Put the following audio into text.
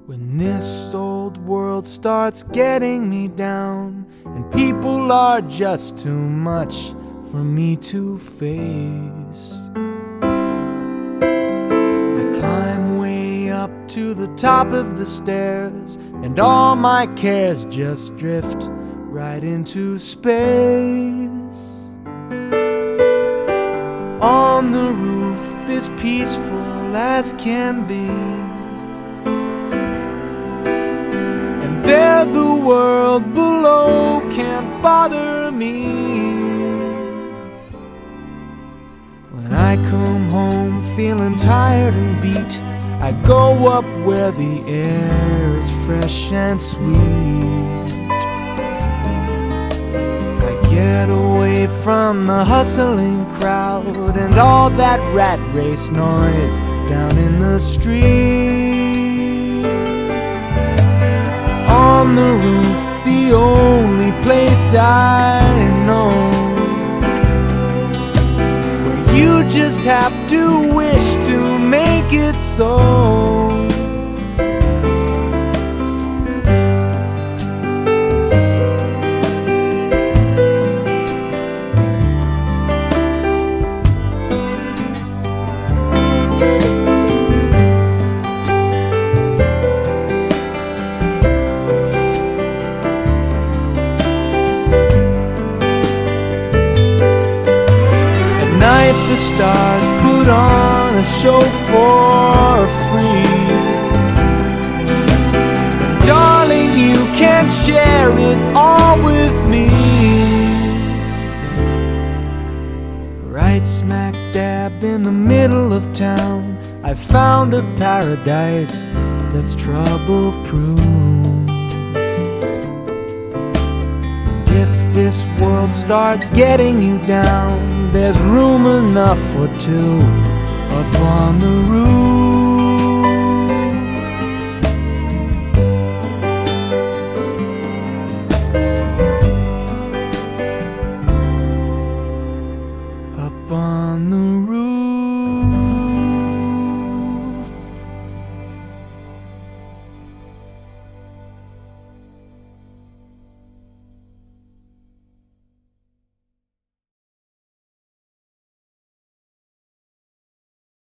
When this old world starts getting me down, and people are just too much for me to face, I climb way up to the top of the stairs, and all my cares just drift right into space. On the roof is peaceful as can be, and there the world below can't bother me. When I come home feeling tired and beat, I go up where the air is fresh and sweet. I get away from the hustling crowd and all that rat race noise down in the street. On the roof, the only place I know where you just have to wish to make it so. The stars put on a show for free. Darling, you can share it all with me. Right smack dab in the middle of town, I found a paradise that's trouble-proof. And if this world starts getting you down, there's room enough for two up on the roof.